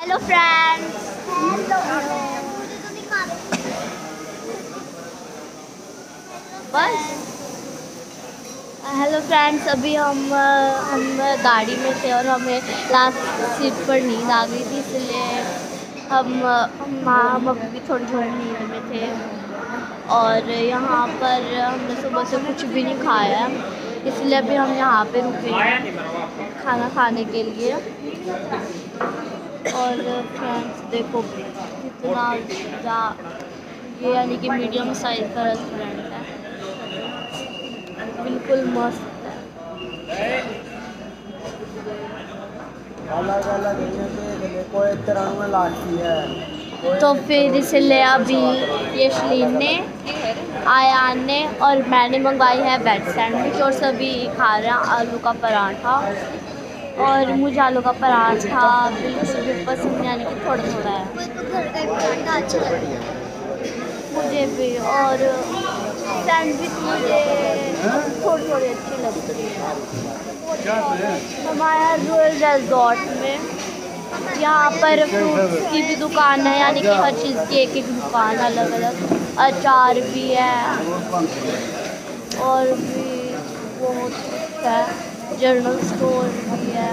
Hello friends. बस hello friends, अभी हम गाड़ी में थे और हमें लास्ट सीट पर नींद आ गई थी, इसलिए हम अभी भी थोड़ी थोड़ी नींद में थे। और यहाँ पर हमने सुबह से कुछ भी नहीं खाया, इसलिए अभी हम यहाँ पे रुके हैं खाना खाने के लिए। और फ्रेंड्स देखो कितना ये यानी कि मीडियम साइज का रेस्टोरेंट है, बिल्कुल मस्त है। अलग अलग देखो एक तरह में लाठी है। तो फिर इसलिए अभी यशलीन ने, आयान ने और मैंने मंगवाई है वेज सैंडविच और सभी खा रहे हैं आलू का पराठा। और मुझे आलू का पराठा बिल्कुल भी पसंद नहीं, यानी कि थोड़ा थोड़ा है। घर का पराठा अच्छा लगता है मुझे भी, और सैंडविच मुझे थोड़ी थोड़ी अच्छी लगती है। हमारे रॉयल रिजॉर्ट में यहाँ पर फ्रूट्स की भी दुकान है, यानी कि हर चीज़ की एक एक दुकान अलग अलग। अचार भी है और भी बहुत कुछ है, जनरल स्टोर भी है।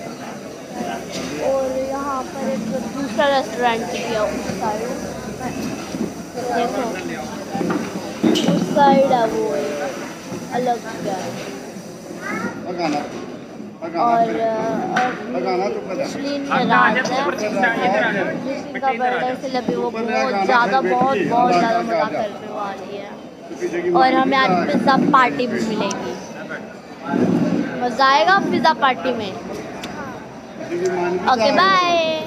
और यहाँ पर एक दूसरा रेस्टोरेंट भी है उस साइड, देखो उस साइड है वो अलग है। और यशलीन का बर्थडे, इसलिए अभी वो बहुत ज़्यादा मज़ा करने वाली है। और हमें आज पिज़्ज़ा पार्टी भी मिलेगी, मज़ा आएगा पिज़्ज़ा पार्टी में। Okay bye.